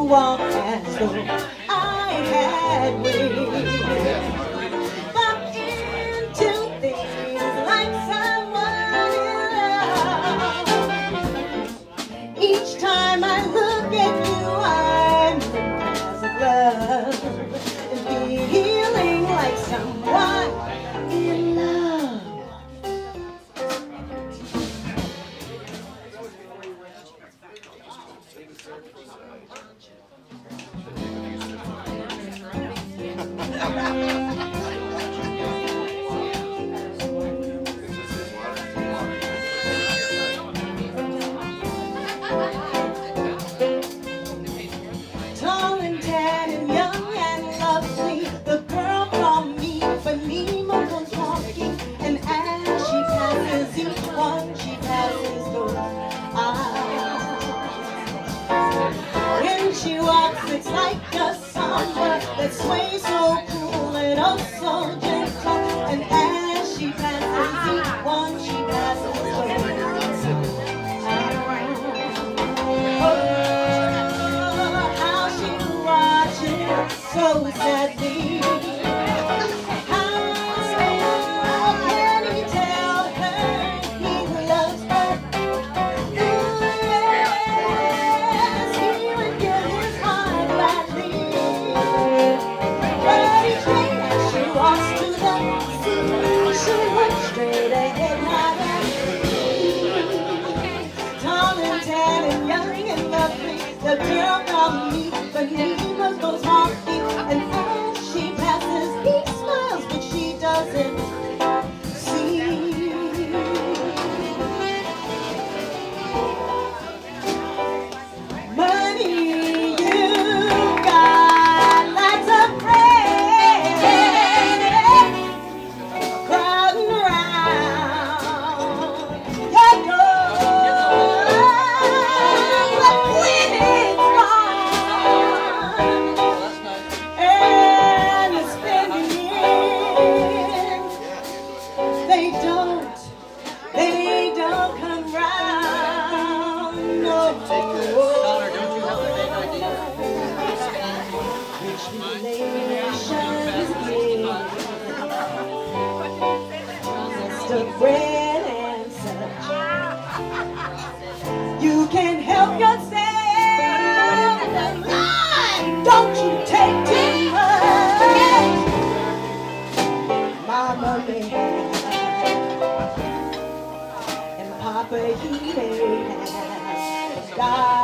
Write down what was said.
walk as though I had wings. Bump into things like someone in love. Each time I look at you, I'm in the presence of love and feeling like someone in love. Tall and tan and young and lovely, the girl from me, Fanima comes walking, and as she passes each one, she passes those eyes. When she walks, it's like a samba that sways so cool and oh so gentle, and as she passes each one, she passes those eyes. So sadly, how can he tell her he loves her? Yes, he would give his heart gladly. But each day as she walks to the sea, she looks straight ahead, not at me. Tall and tan and young and lovely, the girl from me, but he goes walking, and as she passes, he smiles, but she doesn't see. Money you got lots of friends crowding around your door, but when it's gone and it's spending years, they don't come round. No. Connor, don't you have a big idea? Rich relations give just of bread and such. You can't help yourself. Don't you take too much. Mama may have, and Papa he may have. God